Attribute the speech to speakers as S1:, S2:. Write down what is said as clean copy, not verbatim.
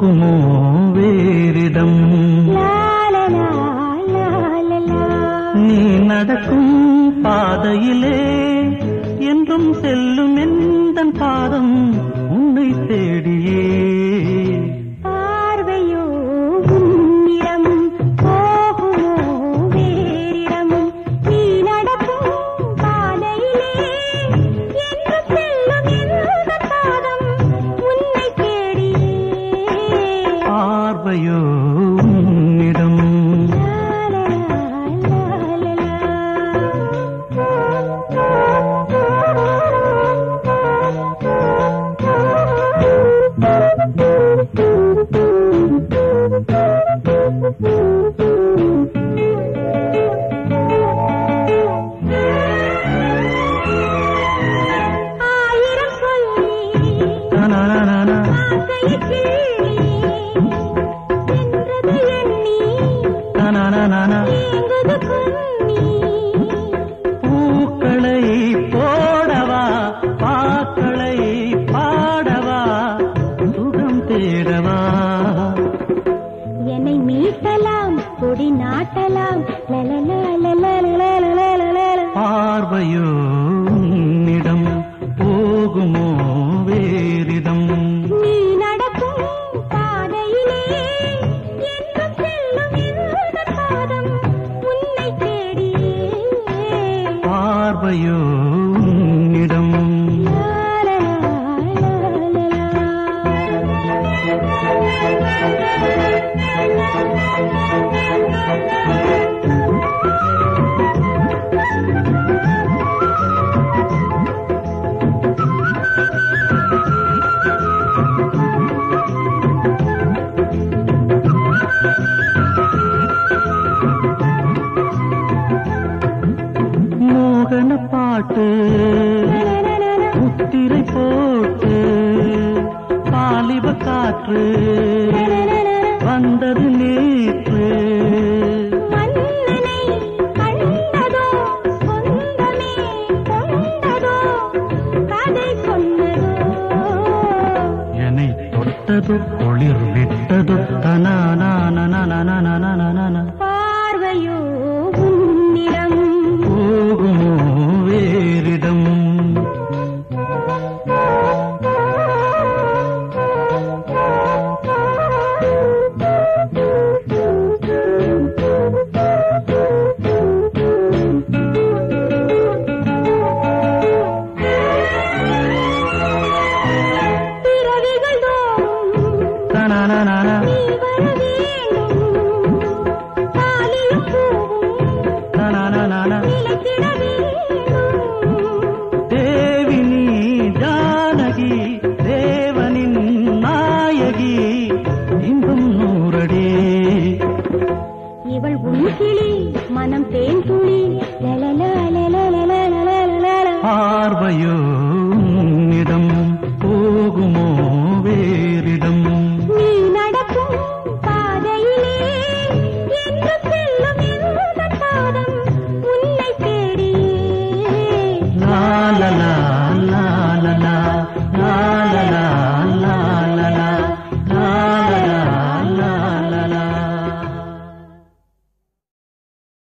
S1: போகுமோ வேறிடம் நீ நடக்கும் பாதையிலே என்றும் செல்லும் எந்தன் பாதம் உன்னை தேடியே
S2: பார்வையோ உன்னிடம் போகுமோ வேறிடம் நீ நடக்கும் பாதையிலே என்றும் செல்லும் எந்தன் பாதம் உன்னை தேடியே
S1: பார்வையோ உன்னிடம் பூக்களை போடவா பாக்களை பாடவா சுகம் தேடவா
S2: என்னை மீட்டலாம் கொடி நாட்டலாம்
S1: பார்வையோ உன்னிடம் போகுமோ வேறிடம்
S2: நீ நடக்கும் பாதையிலே என்றும் செல்லும் எந்தன் பாதம் உன்னை தேடியே
S1: பார்வையோ உன்னிடம் மோகன பாட்டு முத்திரை போட்டு பாலிவ காற்று வந்தது நேற்று
S2: மன்னனை கண்டதோ சொந்தமே கொண்டதோ கதை சொன்னதோ
S1: என்னை தொட்டது குளிர் விட்டது தன